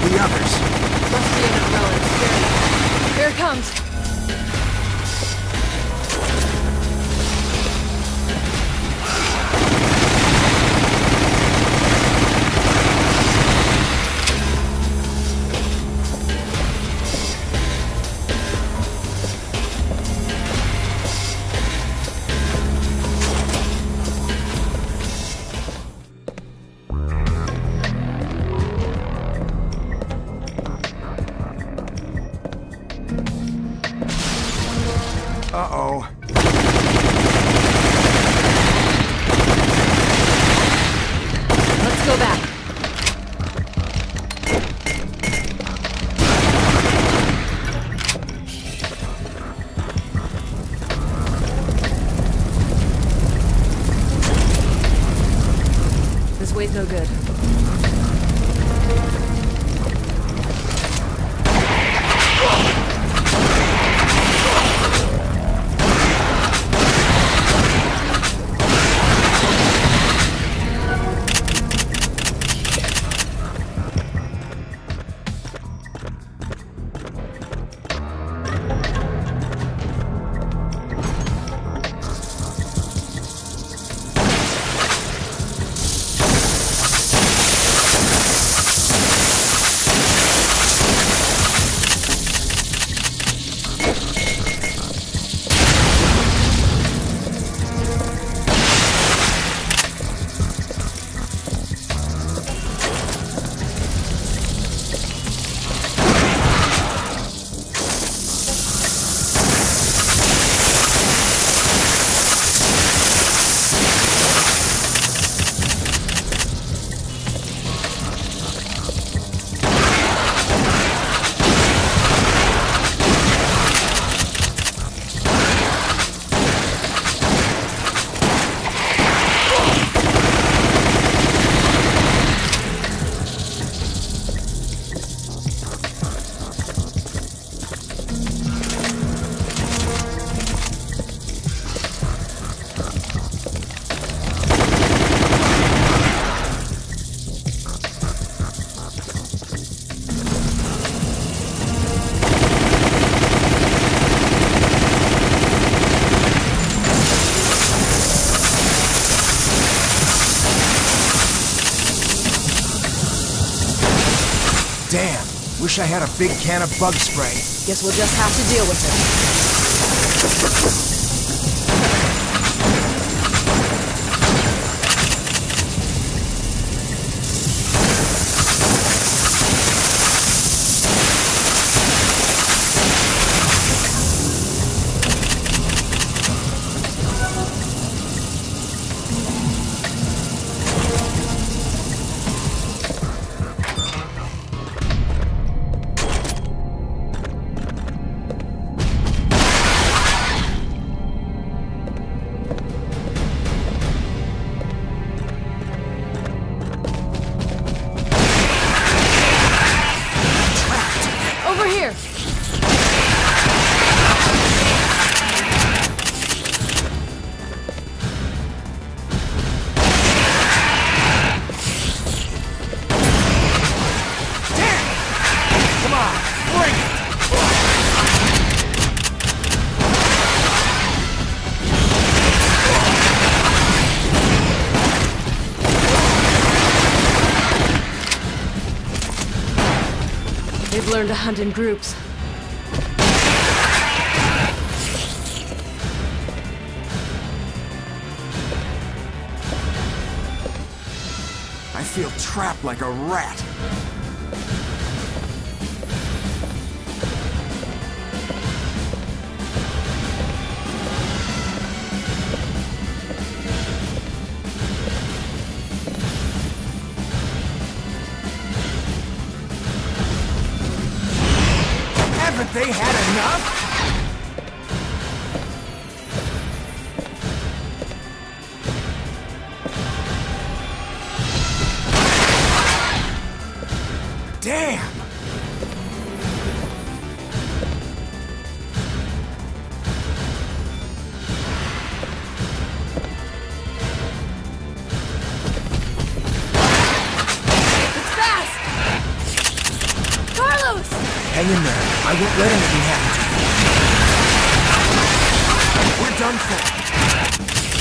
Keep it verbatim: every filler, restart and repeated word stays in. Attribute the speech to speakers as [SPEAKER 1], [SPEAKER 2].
[SPEAKER 1] the others?
[SPEAKER 2] Must be an umbrella experiment. Here it comes.
[SPEAKER 1] Uh-oh.
[SPEAKER 2] Let's go back. This way's no good.
[SPEAKER 1] Damn, wish I had a big can of bug spray.
[SPEAKER 2] Guess we'll just have to deal with it. Over here!
[SPEAKER 1] Come on, bring it!
[SPEAKER 2] They've learned to hunt in groups.
[SPEAKER 1] I feel trapped like a rat. Haven't they had enough? Damn!
[SPEAKER 2] It's fast!
[SPEAKER 3] Hang in there. I won't let anything happen to you.
[SPEAKER 1] We're done for.